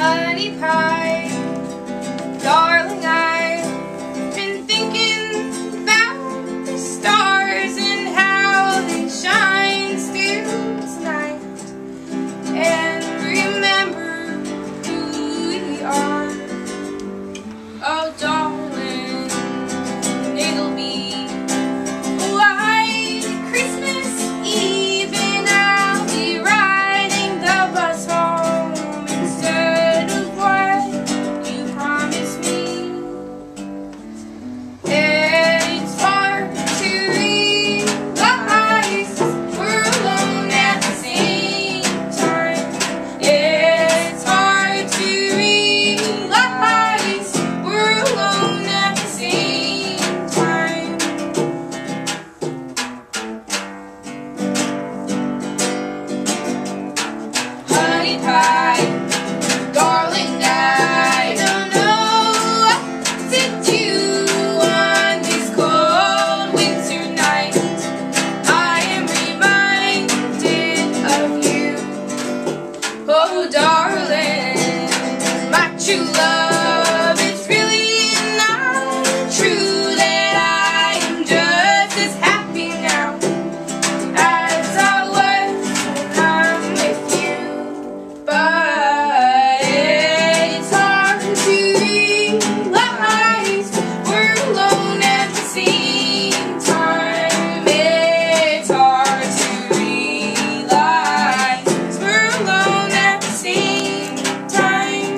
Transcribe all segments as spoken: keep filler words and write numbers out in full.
honey pie. Darling, I've been thinking about the stars and how they shine still tonight, and remember who we are. Oh, darling, it'll be a white Christmas Eve, and I'll be riding the bus home instead of what you promised me. It's hard to realize we're alone at the same time. It's hard to realize we're alone at the same time. Honey pie, darling, I don't know what to do on this cold winter night. I am reminded of you. Oh, darling, my true love, it's really not true that I am just as happy now as I was when I'm with you. But it's hard to realize we're alone at the same time. It's hard to realize we're alone at the same time.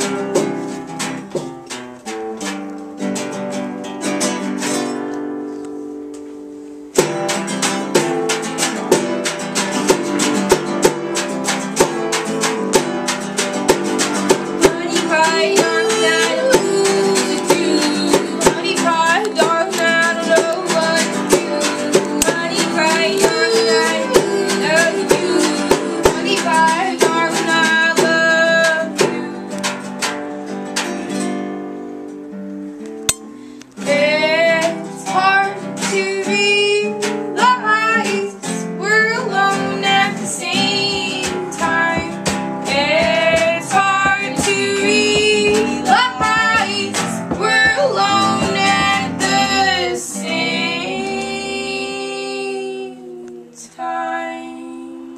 Honey pie, darling, I don't know what to do. Honey pie, darling, I don't know what to do. Honey pie, darling, I love you. Honey pie, darling, I love you. It's hard to realize we're alone at the same time. It's hard to realize we're alone at the same time.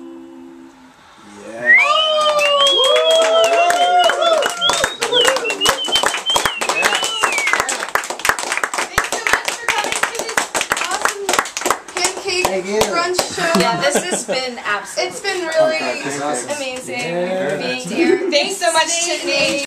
Yeah. Thanks so much for coming to this awesome pancake Thank you. brunch show. Yeah, this has been absolutely. It's been really Okay, awesome. amazing Yeah. being here. Thanks so much to Nate.